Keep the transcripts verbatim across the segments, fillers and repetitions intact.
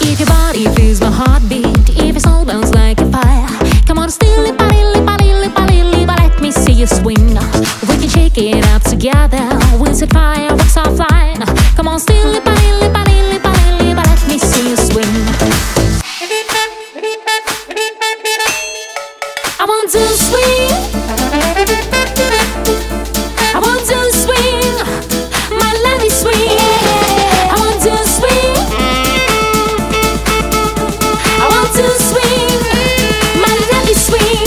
If your body feels my heartbeat, if your soul burns like a fire, come on, still lipa, lipa, lipa, lipa, let me see you swing. We can shake it up together, we'll set fireworks offline. Come on, still lipa, lipa, lipa, lipa, let me see you swing. I want to swing, I want to swing, my lady swing. I want to swing, I want to swing, my lady swing.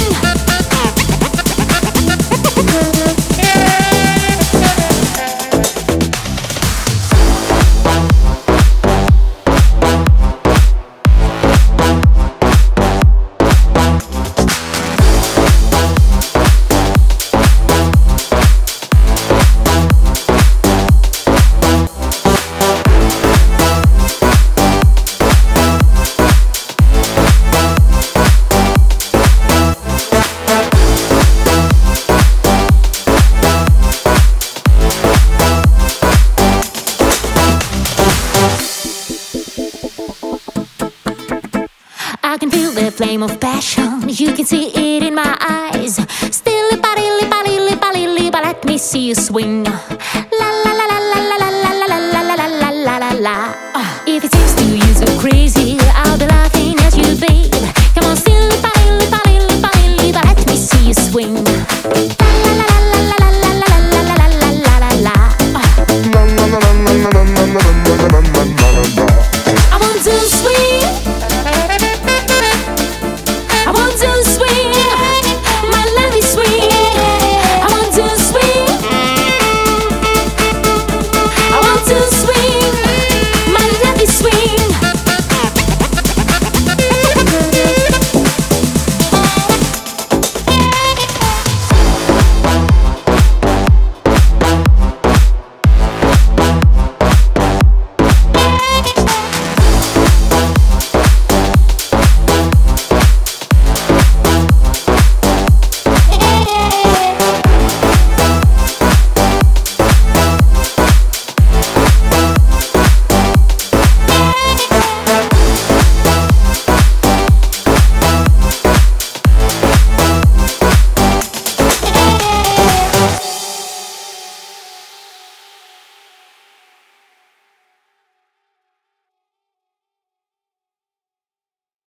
I can feel the flame of passion, you can see it in my eyes. Still lipa, lipa, lipa, lipa, let me see you swing. La la la la la la la la la la la la la la la.